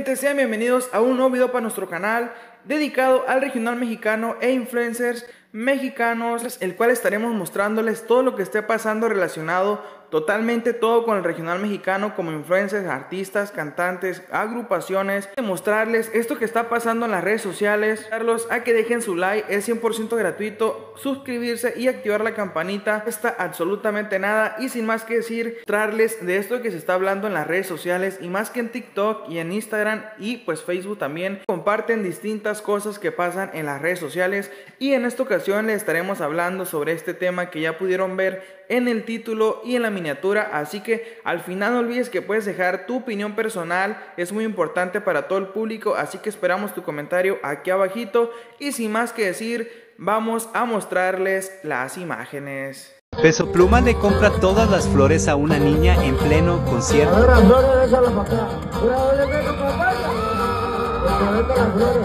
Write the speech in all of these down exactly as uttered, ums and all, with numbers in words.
gente? Sean bienvenidos a un nuevo video para nuestro canal dedicado al regional mexicano e influencers mexicanos, el cual estaremos mostrándoles todo lo que esté pasando relacionado totalmente todo con el regional mexicano, como influencers, artistas, cantantes, agrupaciones, mostrarles esto que está pasando en las redes sociales, darlos a que dejen su like, es cien por ciento gratuito, suscribirse y activar la campanita, no cuesta absolutamente nada. Y sin más que decir, mostrarles de esto que se está hablando en las redes sociales, y más que en TikTok y en Instagram y pues Facebook también comparten distintas cosas que pasan en las redes sociales. Y en esta ocasión les estaremos hablando sobre este tema que ya pudieron ver en el título y en la miniatura, así que al final no olvides que puedes dejar tu opinión personal, es muy importante para todo el público, así que esperamos tu comentario aquí abajito. Y sin más que decir, vamos a mostrarles las imágenes. Peso Pluma le compra todas las flores a una niña en pleno concierto. Ahora las flores, déjala para acá. Ahora doble peso, papá. Porque vete las flores.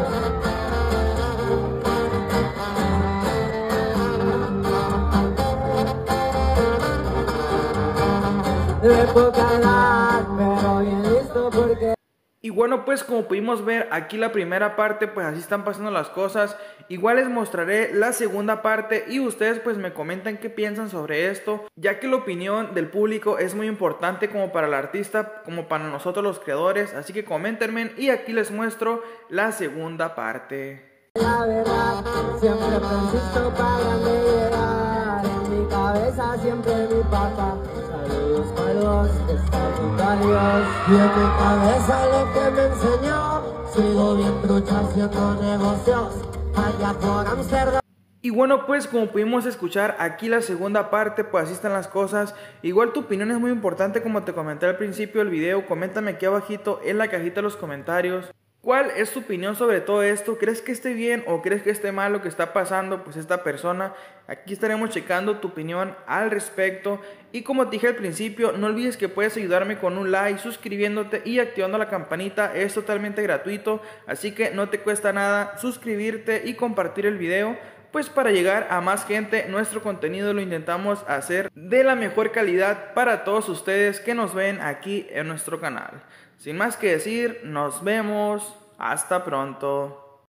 De poca edad, pero bien listo porque... Y bueno, pues como pudimos ver aquí la primera parte, pues así están pasando las cosas. Igual les mostraré la segunda parte y ustedes pues me comentan qué piensan sobre esto, ya que la opinión del público es muy importante como para el artista, como para nosotros los creadores. Así que coméntenme y aquí les muestro la segunda parte. La verdad, siempre preciso para llegar. En mi cabeza siempre mi papá. Saludos para los estatutarios. Y en mi cabeza lo que me enseñó. Sigo bien trucha haciendo negocios allá por Amsterdam. Y bueno, pues como pudimos escuchar aquí la segunda parte, pues así están las cosas. Igual tu opinión es muy importante, como te comenté al principio del video. Coméntame aquí abajito en la cajita de los comentarios ¿cuál es tu opinión sobre todo esto? ¿Crees que esté bien o crees que esté mal lo que está pasando pues esta persona? Aquí estaremos checando tu opinión al respecto. Y como te dije al principio, no olvides que puedes ayudarme con un like, suscribiéndote y activando la campanita. Es totalmente gratuito, así que no te cuesta nada suscribirte y compartir el video, pues para llegar a más gente. Nuestro contenido lo intentamos hacer de la mejor calidad para todos ustedes que nos ven aquí en nuestro canal. Sin más que decir, nos vemos, hasta pronto.